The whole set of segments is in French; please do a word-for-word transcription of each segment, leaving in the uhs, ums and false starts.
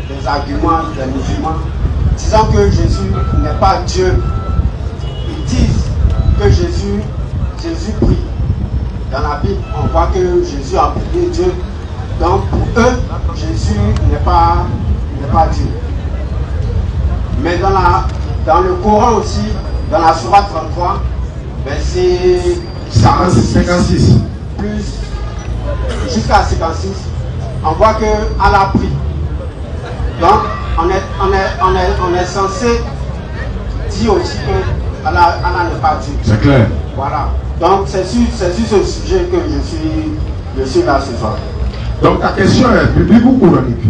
des arguments des musulmans disant que Jésus n'est pas Dieu. Ils disent que Jésus, Jésus prie. Dans la Bible, on voit que Jésus a prié Dieu. Donc pour eux, Jésus n'est pas, n'est pas Dieu. Mais dans, la, dans le Coran aussi, dans la Sourate trente-trois, verset cinquante-six, plus jusqu'à cinquante-six, on voit que Allah prie. Donc on est, on est, on est, on est censé dire aussi que Allah, Allah n'est pas Dieu. C'est clair. Voilà. Donc c'est sur, sur ce sujet que je suis, je suis là ce soir. Donc ta question est biblique ou coranique?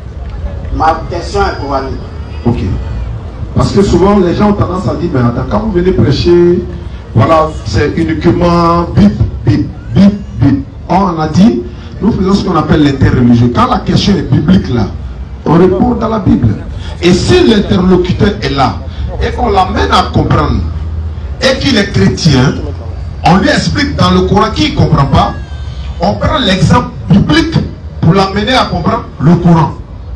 Ma question est coranique. Ok. Parce que souvent les gens ont tendance à dire, mais attends, quand vous venez prêcher, voilà, c'est uniquement Bible, Bible, Bible, Bible. On a dit, nous faisons ce qu'on appelle l'interreligieux. Quand la question est biblique là, on répond dans la Bible. Et si l'interlocuteur est là, et qu'on l'amène à comprendre, et qu'il est chrétien, on lui explique dans le Coran qu'il ne comprend pas, on prend l'exemple biblique pour l'amener à comprendre le Coran.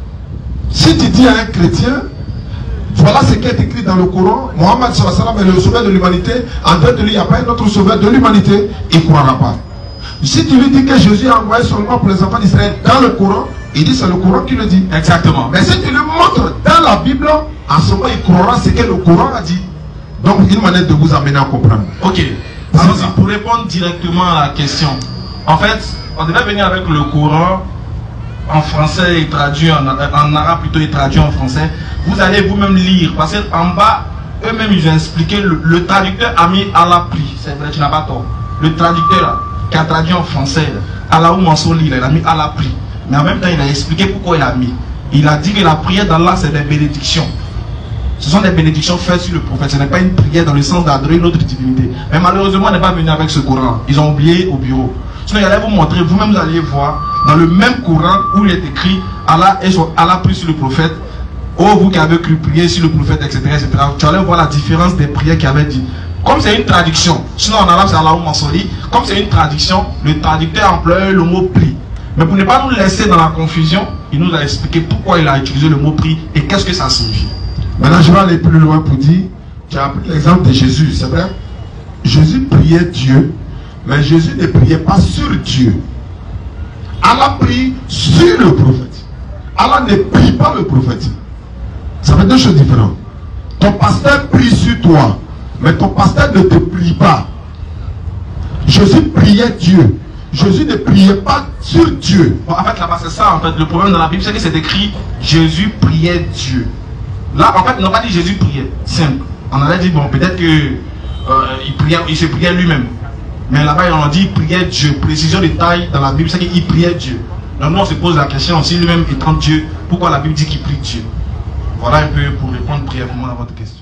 Si tu dis à un chrétien, voilà ce qui est écrit dans le Coran, Mohammed sallallahu alayhi wa sallam est le sauveur de l'humanité, en dehors de lui, il n'y a pas un autre sauveur de l'humanité, il ne croira pas. Si tu lui dis que Jésus a envoyé seulement pour les enfants d'Israël dans le Coran, il dit c'est le Coran qui le dit. Exactement. Mais si tu lui montres dans la Bible, en ce moment il croira ce que le Coran a dit. Donc une manière de vous amener à comprendre. Ok. Alors, pour répondre directement à la question, en fait, on devait venir avec le Coran en français et traduit en, en arabe plutôt et traduit en français. Vous allez vous-même lire, parce qu'en bas, eux-mêmes ils ont expliqué, le, le traducteur a mis à la pli, c'est vrai, tu n'as pas tort. Le traducteur là, qui a traduit en français, Allah ou Mansoli, il a mis à la pli. Mais en même temps, il a expliqué pourquoi il a mis. Il a dit que la prière d'Allah, c'est des bénédictions. Ce sont des bénédictions faites sur le prophète. Ce n'est pas une prière dans le sens d'adorer une autre divinité. Mais malheureusement, on n'est pas venu avec ce Coran. Ils ont oublié au bureau. Sinon, il allait vous montrer, vous-même, vous allez voir, dans le même Coran où il est écrit Allah, Allah prie sur le prophète. Oh, vous qui avez cru prier sur le prophète, et cetera, et cetera. Tu allais voir la différence des prières qu'il avait dit. Comme c'est une traduction, sinon en arabe c'est Allah ou Mansoli. Comme c'est une traduction, le traducteur emploie le mot prie. Mais pour ne pas nous laisser dans la confusion, il nous a expliqué pourquoi il a utilisé le mot prie et qu'est-ce que ça signifie. Maintenant, je vais aller plus loin pour dire, tu as pris l'exemple de Jésus, c'est vrai? Jésus priait Dieu, mais Jésus ne priait pas sur Dieu. Allah prie sur le prophète. Allah ne prie pas le prophète. Ça fait deux choses différentes. Ton pasteur prie sur toi, mais ton pasteur ne te prie pas. Jésus priait Dieu. Jésus ne priait pas sur Dieu. Bon, en fait, là-bas, c'est ça. En fait, le problème dans la Bible, c'est que c'est écrit Jésus priait Dieu. Là, en fait, on n'a pas dit Jésus priait. Simple. On aurait dit, bon, peut-être que euh, il, priait, il se priait lui-même. Mais là-bas, on a dit priait Dieu. Précision de taille dans la Bible, c'est qu'il priait Dieu. Donc, nous, on se pose la question, si lui-même étant Dieu, pourquoi la Bible dit qu'il prie Dieu? Voilà un peu pour répondre brièvement à votre question.